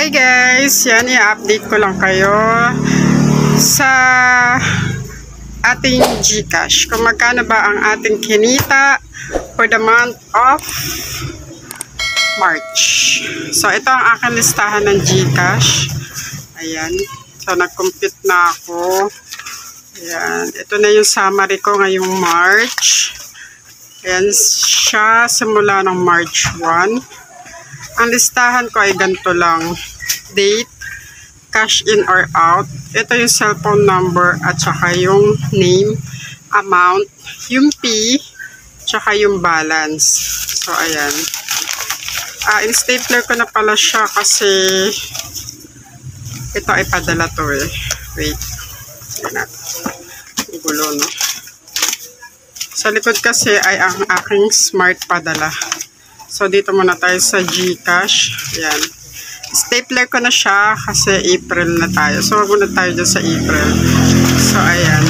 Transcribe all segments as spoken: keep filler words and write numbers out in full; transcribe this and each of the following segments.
Hi guys! Yan, i-update ko lang kayo sa ating GCash. Kung magkano ba ang ating kinita for the month of March. So, ito ang aking listahan ng GCash. Ayan. So, nag-compute na ako. Ayan. Ito na yung summary ko ngayong March. Ayan siya simula ng March first. Ang listahan ko ay ganito lang. Date, cash in or out. Ito yung cellphone number at saka yung name, amount, yung P, tsaka yung balance. So, ayan. Uh, in-stapler ko na pala siya kasi ito ay padala to eh. Wait. Ayan natin. Ang gulo, no? Sa likod kasi ay ang aking smart padala. So, dito muna tayo sa GCash. Ayan. Stapler ko na siya kasi April na tayo. So, wag muna tayo dyan sa April. So, ayan.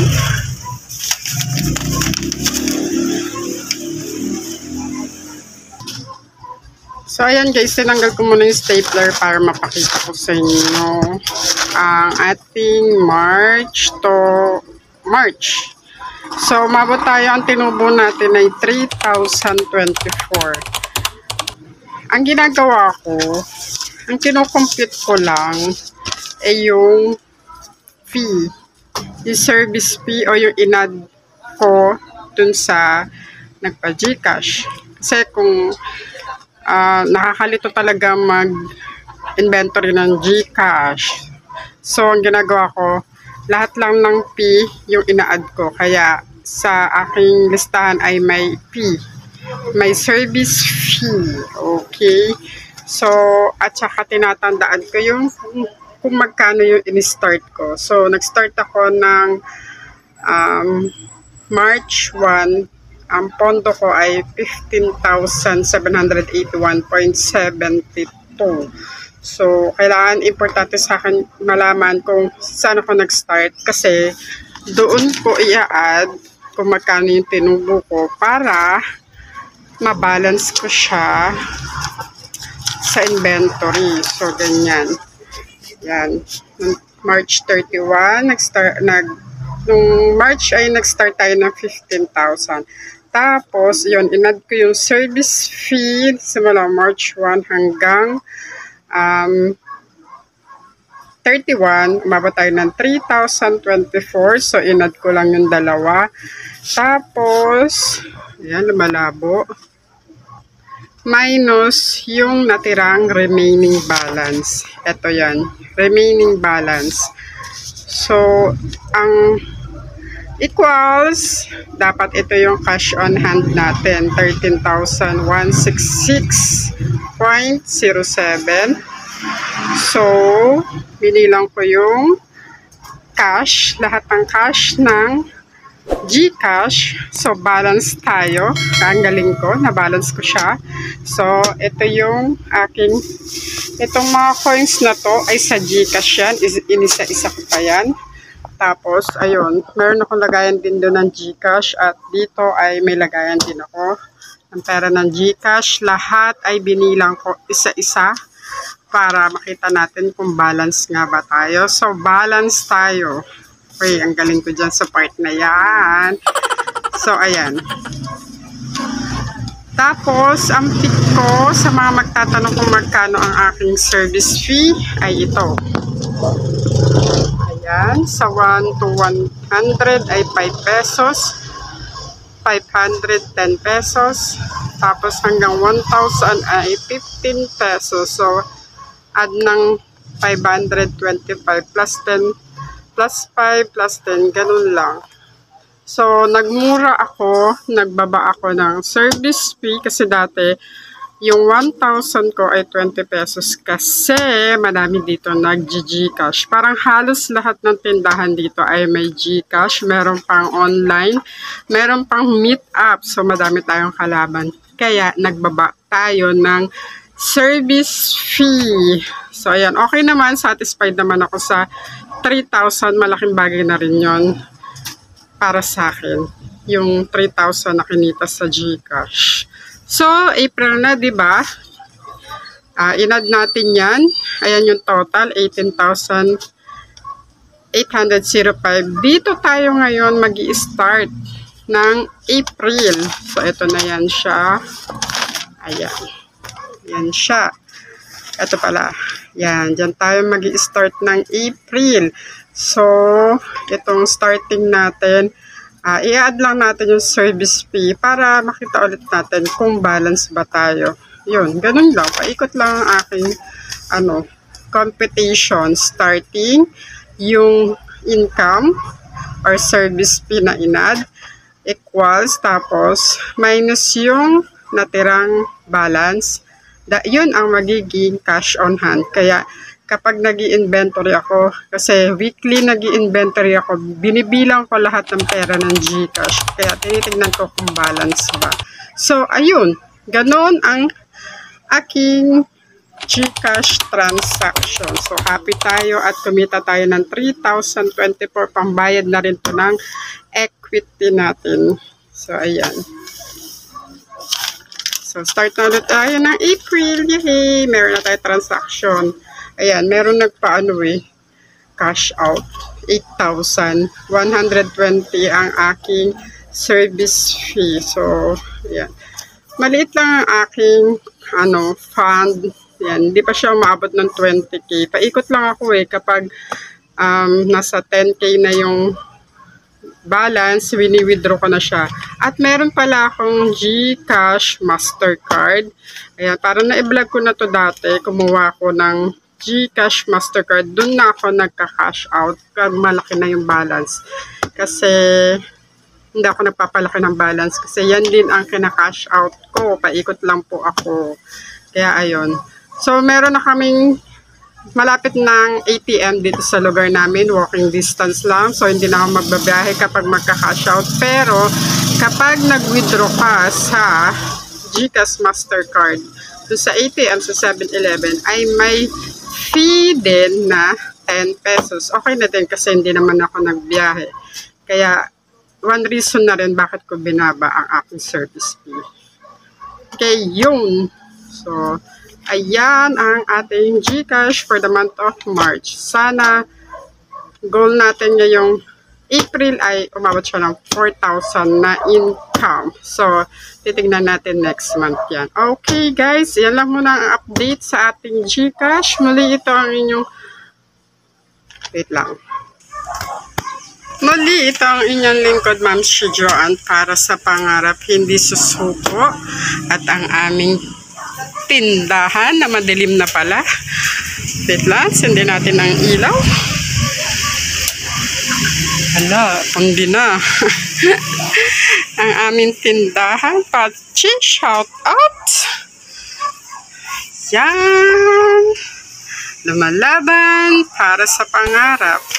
So, ayan guys. Tinanggal ko muna yung stapler para mapakita ko sa inyo ang ating March to March. So, umabot tayo. Ang tinubo natin ay three thousand twenty-four. Ang ginagawa ko, ang kinocompute ko lang ay yung fee, yung service fee o yung inad ko dun sa nagpa-GCash. Kasi kung uh, nakakalito talaga mag-inventory ng GCash, so ang ginagawa ko, lahat lang ng fee yung ina-add ko. Kaya sa aking listahan ay may fee. May service fee. Okay. So, at saka tinatandaan ko yung kung, kung magkano yung in-start ko. So, nag-start ako ng um, March first. Ang pondo ko ay fifteen thousand seven hundred eighty-one point seven two. So, kailangan importante sa akin malaman kung saan ako nag-start kasi doon ko i-add kung magkano yung tinubo ko para mabalance ko siya sa inventory. So, ganyan. Yan. March thirty-first, nag-start, nag, nung March ay nag-start tayo ng fifteen thousand. Tapos, yun, inad ko yung service fee simula March first hanggang um, thirty-first. Umabot tayo ng three thousand twenty-four. So, inad ko lang yung dalawa. Tapos, yan, lumalabo. Minus yung natirang remaining balance. Ito yan. Remaining balance. So, ang equals, dapat ito yung cash on hand natin. thirteen thousand one hundred sixty-six point zero seven. So, binilang ko yung cash. Lahat ng cash ng GCash. So, balance tayo. Ang galing ko. Na-balance ko siya. So, ito yung aking itong mga coins na to ay sa GCash yan. Inisa-isa ko pa yan. Tapos, ayun. Meron akong lagayan din doon ng GCash. At dito ay may lagayan din ako ng pera ng GCash. Lahat ay binilang ko isa-isa para makita natin kung balance nga ba tayo. So, balance tayo. Okay, ang galing ko dyan sa part na yan. So, ayan. Tapos, ang pick ko sa mga magtatanong kung magkano ang aking service fee ay ito. Ayan. Sa one to one hundred ay five pesos. five hundred ten pesos. Tapos, hanggang one thousand ay fifteen pesos. So, add ng five hundred twenty-five plus ten plus five, plus ten, ganun lang. So, nagmura ako, nagbaba ako ng service fee kasi dati, yung one thousand ko ay twenty pesos kasi madami dito nag-GCash. Parang halos lahat ng tindahan dito ay may GCash, meron pang online, meron pang meet up, so madami tayong kalaban. Kaya, nagbaba tayo ng service fee. So, ayan, okay naman, satisfied naman ako sa three thousand, malaking bagay na rin yon para sa akin. Yung three thousand na kinita sa GCash. So, April na, di ba? Uh, inad natin yan. Ayan yung total, eighteen thousand eight hundred five. Dito tayo ngayon mag-i-start ng April. So, ito na yan siya. Ayan. Yan siya. Ito pala. Yan. Diyan tayo mag-i-start ng April. So, itong starting natin, uh, i-add lang natin yung service fee para makita ulit natin kung balance ba tayo. Yun. Ganun lang. Paikot lang ang aking ano, computation starting yung income or service fee na inad equals tapos minus yung natirang balance. Da, yun ang magiging cash on hand. Kaya kapag nag-i-inventory ako, kasi weekly nag-i-inventory ako, binibilang ko lahat ng pera ng GCash. Kaya tinitignan ko kung balance ba. So ayun, ganon ang aking GCash transaction. So, happy tayo at kumita tayo ng three thousand twenty-four. Pambayad na rin to ng equity natin. So, ayan. So, start na ulit tayo ng April. Yay! Meron na tayo transaction. Ayan, meron nagpaano eh. Cash out. eight thousand one hundred twenty ang aking service fee. So, ayan. Maliit lang ang aking ano, fund. Yan, hindi pa siya umabot ng twenty K. Paikot lang ako eh kapag um, nasa ten K na yung balance, wini-withdraw ko na siya. At meron pala akong GCash Mastercard. Ayan, parang na-vlog ko na to dati. Kumuha ko ng GCash Mastercard. Doon na ako nagka-cash out. Malaki na yung balance. Kasi hindi ako nagpapalaki ng balance. Kasi yan din ang kina-cash out ko. Paikot lang po ako. Kaya ayun. So, meron na kaming malapit ng A T M dito sa lugar namin. Walking distance lang. So, hindi na ako magbabiyahe kapag magka-cash out. Pero, kapag nag-withdraw ka sa GCash Mastercard to sa A T M sa seven eleven ay may fee din na ten pesos. Okay na din kasi hindi naman ako nagbiyahe. Kaya, one reason na rin bakit ko binaba ang aking service fee. Okay, yun. So, ayan ang ating GCash for the month of March. Sana goal natin ngayong April ay umabot siya ng four thousand na income. So, titignan natin next month yan. Okay guys, yan lang muna ang update sa ating GCash. Muli ito ang inyong wait lang. Muli ito ang inyong lingkod, Ma'am Shi Joanne, para sa pangarap hindi susuko at ang aming tindahan na madilim na pala. Wait lang, sundin natin ang ilaw. Hala, pangdi na. Ang aming tindahan, Pachi, shout out. Yan. Lumalaban para sa pangarap.